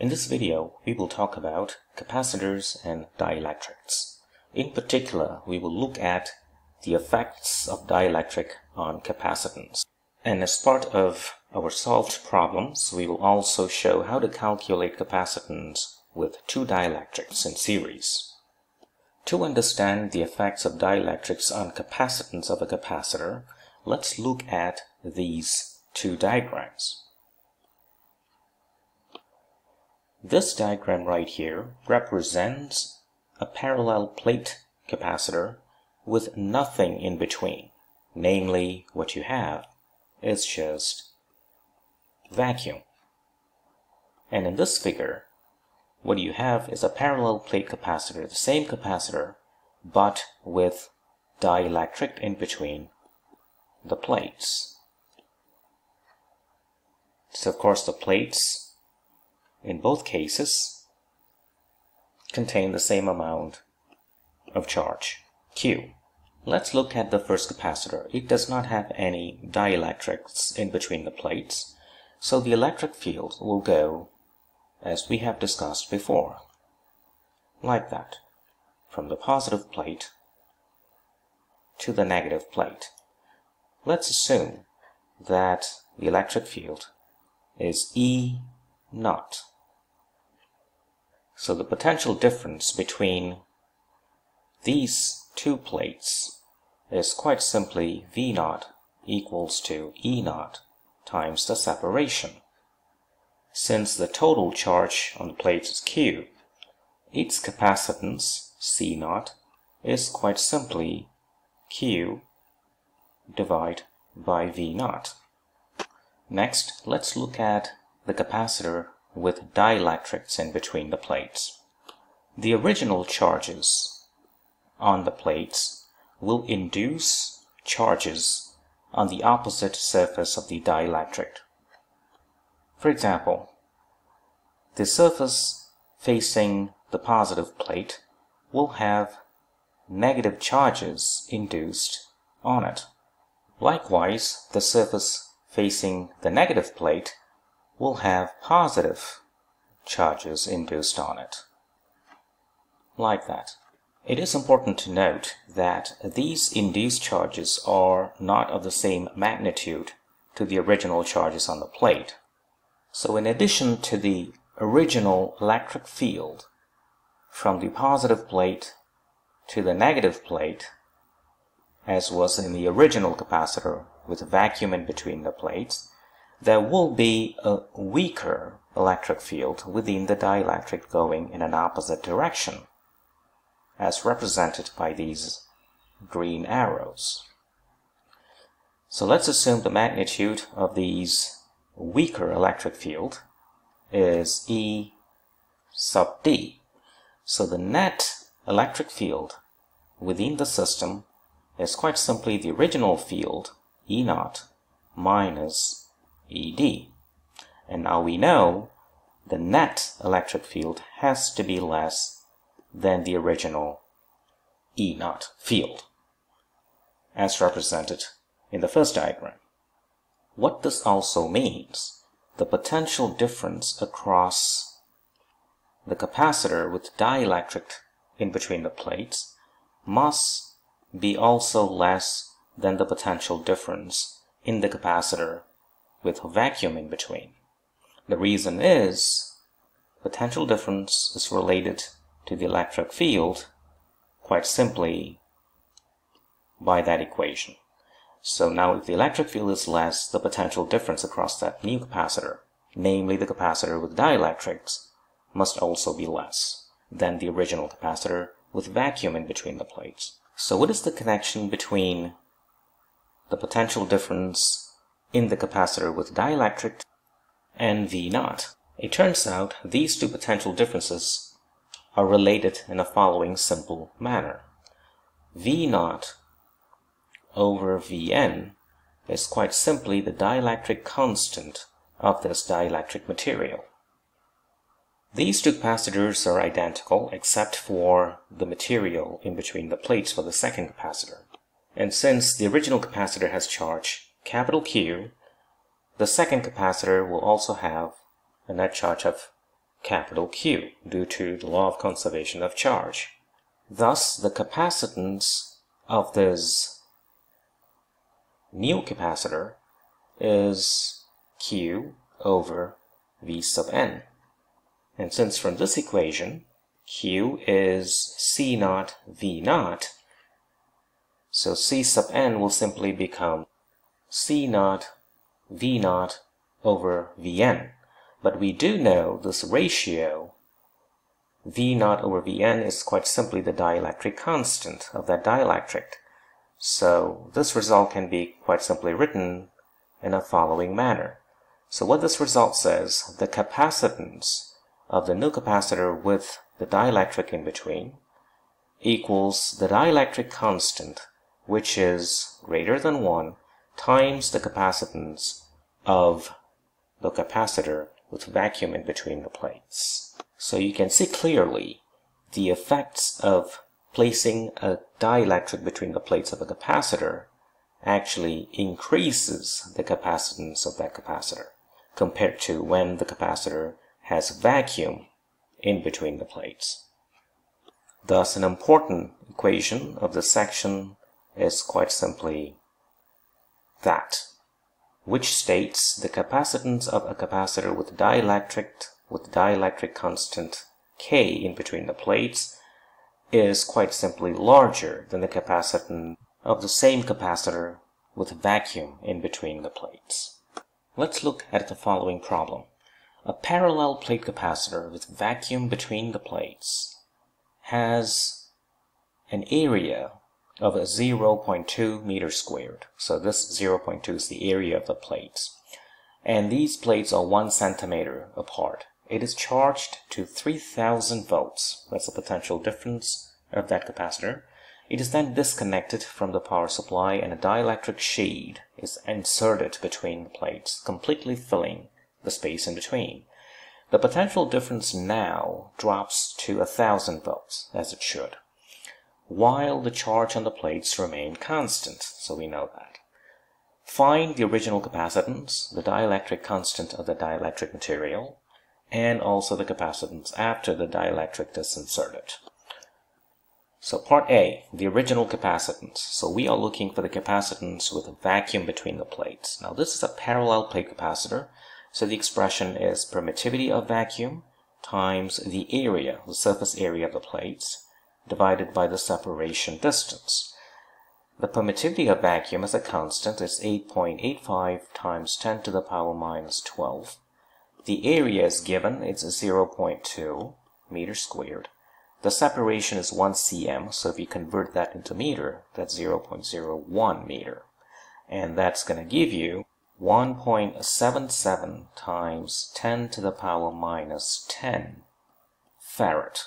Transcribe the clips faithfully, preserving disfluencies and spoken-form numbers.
In this video, we will talk about capacitors and dielectrics. In particular, we will look at the effects of dielectric on capacitance. And as part of our solved problems, we will also show how to calculate capacitance with two dielectrics in series. To understand the effects of dielectrics on capacitance of a capacitor, let's look at these two diagrams. This diagram right here represents a parallel plate capacitor with nothing in between. Namely, what you have is just vacuum. And in this figure, what you have is a parallel plate capacitor, the same capacitor, but with dielectric in between the plates. So of course the plates in both cases contain the same amount of charge, Q. Let's look at the first capacitor. It does not have any dielectrics in between the plates, so the electric field will go as we have discussed before, like that, from the positive plate to the negative plate. Let's assume that the electric field is E naught. So the potential difference between these two plates is quite simply V naught equals to E naught times the separation. Since the total charge on the plates is Q, its capacitance, C naught, is quite simply Q divided by V naught. Next, let's look at the capacitor with dielectrics in between the plates. The original charges on the plates will induce charges on the opposite surface of the dielectric. For example, the surface facing the positive plate will have negative charges induced on it. Likewise, the surface facing the negative plate will have positive charges induced on it, like that. It is important to note that these induced charges are not of the same magnitude to the original charges on the plate. So in addition to the original electric field from the positive plate to the negative plate, as was in the original capacitor with vacuum in between the plates, there will be a weaker electric field within the dielectric going in an opposite direction, as represented by these green arrows. So let's assume the magnitude of these weaker electric field is E sub D. So the net electric field within the system is quite simply the original field, E naught, minus E D. And now we know the net electric field has to be less than the original E naught field, as represented in the first diagram. What this also means, the potential difference across the capacitor with dielectric in between the plates must be also less than the potential difference in the capacitor with vacuum in between. The reason is potential difference is related to the electric field quite simply by that equation. So now if the electric field is less, the potential difference across that new capacitor, namely the capacitor with dielectrics, must also be less than the original capacitor with vacuum in between the plates. So what is the connection between the potential difference in the capacitor with dielectric and V naught? It turns out these two potential differences are related in the following simple manner. V naught over Vn is quite simply the dielectric constant of this dielectric material. These two capacitors are identical except for the material in between the plates for the second capacitor. And since the original capacitor has charge capital Q, the second capacitor will also have a net charge of capital Q due to the law of conservation of charge. Thus, the capacitance of this new capacitor is Q over V sub n. And since from this equation Q is C naught V naught, so C sub n will simply become C naught V naught over Vn. But we do know this ratio V naught over Vn is quite simply the dielectric constant of that dielectric. So this result can be quite simply written in a following manner. So what this result says, the capacitance of the new capacitor with the dielectric in between equals the dielectric constant, which is greater than one, times the capacitance of the capacitor with vacuum in between the plates. So you can see clearly the effects of placing a dielectric between the plates of a capacitor actually increases the capacitance of that capacitor compared to when the capacitor has vacuum in between the plates. Thus, an important equation of this section is quite simply that, which states the capacitance of a capacitor with dielectric with dielectric constant K in between the plates is quite simply larger than the capacitance of the same capacitor with vacuum in between the plates. Let's look at the following problem. A parallel plate capacitor with vacuum between the plates has an area of zero point two meters squared. So this zero point two is the area of the plates. And these plates are one centimeter apart. It is charged to three thousand volts. That's the potential difference of that capacitor. It is then disconnected from the power supply and a dielectric shade is inserted between the plates, completely filling the space in between. The potential difference now drops to one thousand volts, as it should, while the charge on the plates remain constant, so we know that. Find the original capacitance, the dielectric constant of the dielectric material, and also the capacitance after the dielectric is inserted. So part A, the original capacitance. So we are looking for the capacitance with a vacuum between the plates. Now this is a parallel plate capacitor, so the expression is permittivity of vacuum times the area, the surface area of the plates, divided by the separation distance. The permittivity of vacuum as a constant is eight point eight five times ten to the power minus twelve. The area is given, it's zero point two meters squared. The separation is one centimeter, so if you convert that into meter, that's zero point zero one meter. And that's going to give you one point seven seven times ten to the power minus ten farad.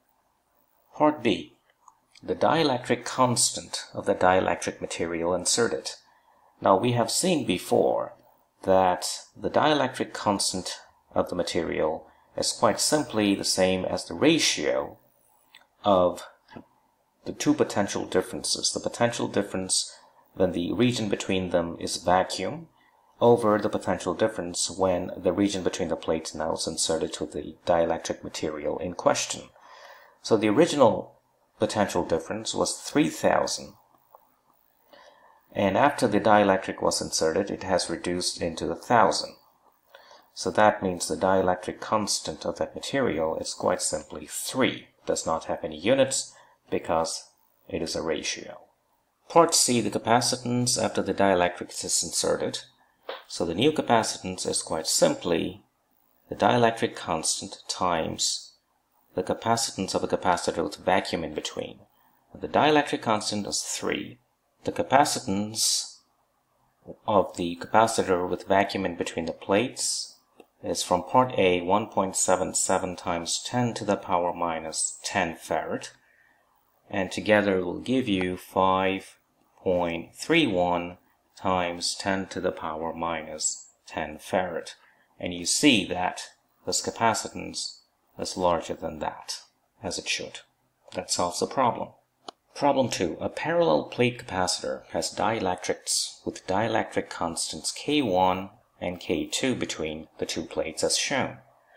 Part B, the dielectric constant of the dielectric material inserted. Now we have seen before that the dielectric constant of the material is quite simply the same as the ratio of the two potential differences. The potential difference when the region between them is vacuum over the potential difference when the region between the plates now is inserted to the dielectric material in question. So the original potential difference was three thousand, and after the dielectric was inserted it has reduced into one thousand. So that means the dielectric constant of that material is quite simply three. Does not have any units because it is a ratio. Part C, the capacitance after the dielectric is inserted. So the new capacitance is quite simply the dielectric constant times the capacitance of a capacitor with vacuum in between. The dielectric constant is three. The capacitance of the capacitor with vacuum in between the plates is from part A one point seven seven times ten to the power minus ten farad, and together will give you five point three one times ten to the power minus ten farad. And you see that this capacitance is larger than that, as it should. That solves the problem. Problem two. A parallel plate capacitor has dielectrics with dielectric constants K one and K two between the two plates as shown.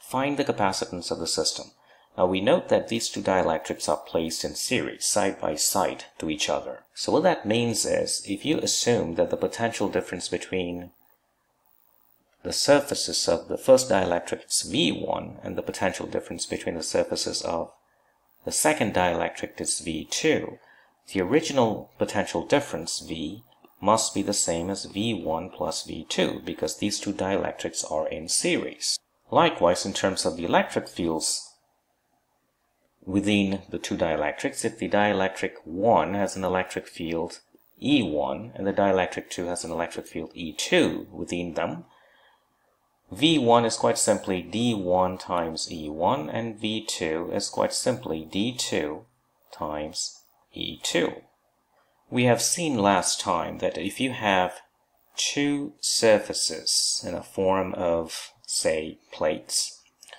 find the capacitance of the system. Now we note that these two dielectrics are placed in series, side by side to each other. So what that means is, if you assume that the potential difference between the surfaces of the first dielectric is V one, and the potential difference between the surfaces of the second dielectric is V two, the original potential difference, V, must be the same as V one plus V two, because these two dielectrics are in series. Likewise, in terms of the electric fields within the two dielectrics, if the dielectric one has an electric field E one and the dielectric two has an electric field E two within them, V one is quite simply D one times E one, and V two is quite simply D two times E two. We have seen last time that if you have two surfaces in a form of, say, plates,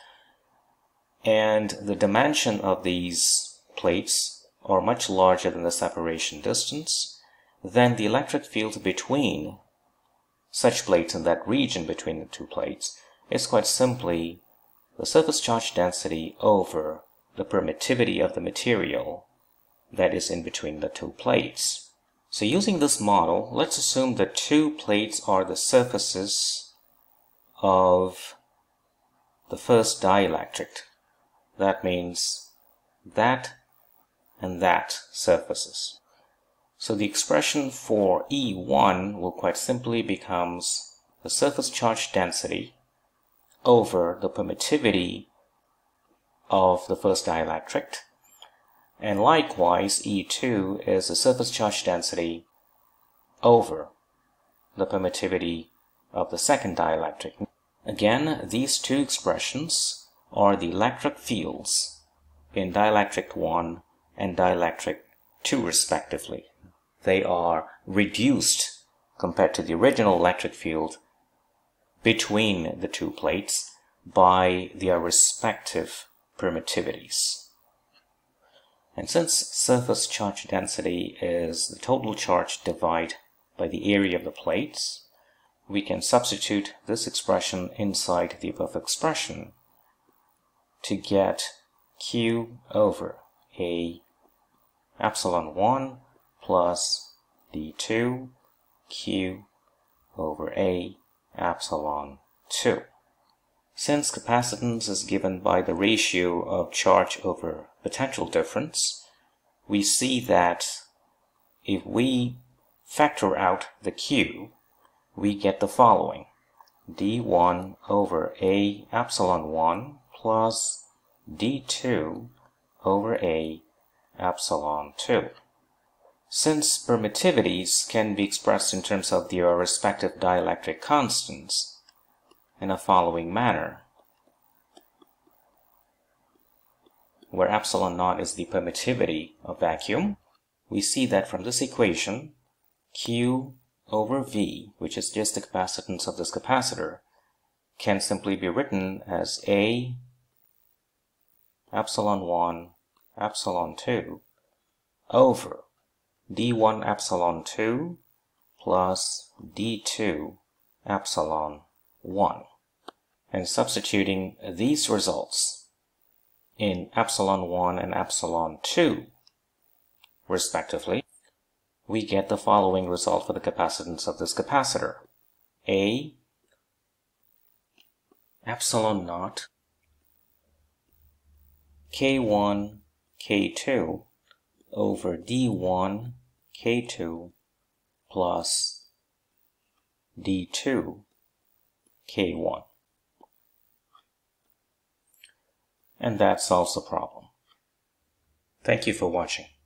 and the dimension of these plates are much larger than the separation distance, then the electric field between such plates in that region between the two plates is quite simply the surface charge density over the permittivity of the material that is in between the two plates. So using this model, let's assume that two plates are the surfaces of the first dielectric. That means that and that surfaces. So the expression for E one will quite simply becomes the surface charge density over the permittivity of the first dielectric, and likewise E two is the surface charge density over the permittivity of the second dielectric. Again, these two expressions are the electric fields in dielectric one and dielectric two respectively. They are reduced compared to the original electric field between the two plates by their respective permittivities. And since surface charge density is the total charge divided by the area of the plates, we can substitute this expression inside the above expression to get Q over A epsilon one plus D two Q over A epsilon two. Since capacitance is given by the ratio of charge over potential difference, we see that if we factor out the Q, we get the following: D one over A epsilon one plus D two over A epsilon two. Since permittivities can be expressed in terms of their respective dielectric constants in the following manner, where epsilon naught is the permittivity of vacuum, we see that from this equation, Q over V, which is just the capacitance of this capacitor, can simply be written as A epsilon one epsilon two over D one epsilon two plus D two epsilon one. And substituting these results in epsilon one and epsilon two respectively, we get the following result for the capacitance of this capacitor: A epsilon naught K one K two over D one K two plus D two K one. And that solves the problem. Thank you for watching.